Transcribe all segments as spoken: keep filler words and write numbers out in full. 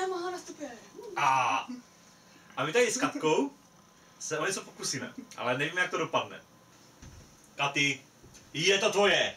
Yamaha nastupuje. A, a my tady s Katkou se o něco pokusíme, ale nevím, jak to dopadne. Katy, je to tvoje!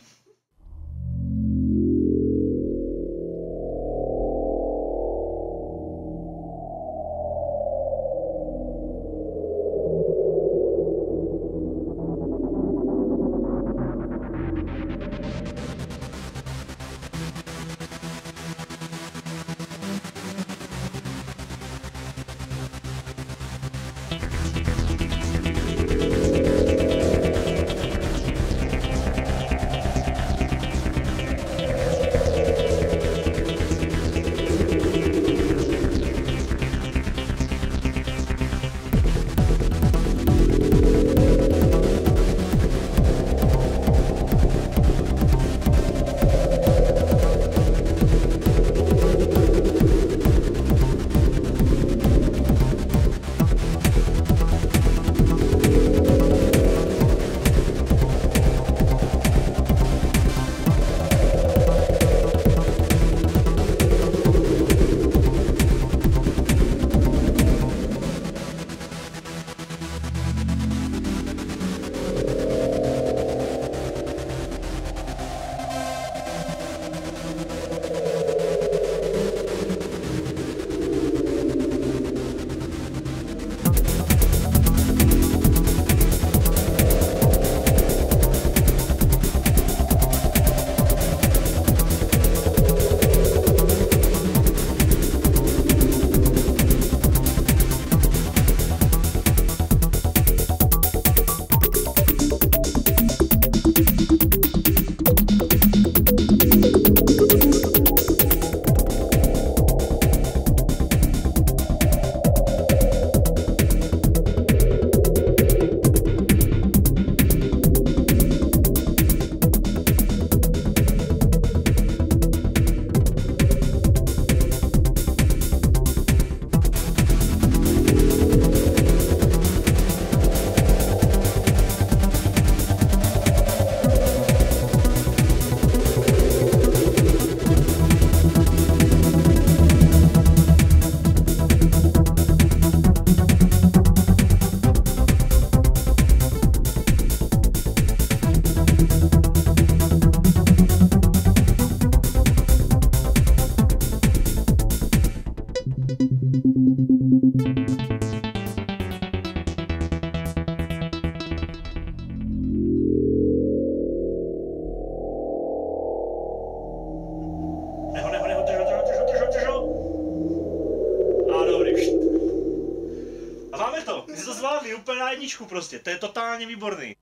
Neho, neho, neho, držo, držo, držo, držo, držo. A dobrý. A máme to, my jsme to zvládli úplně na jedničku prostě, to je totálně výborný.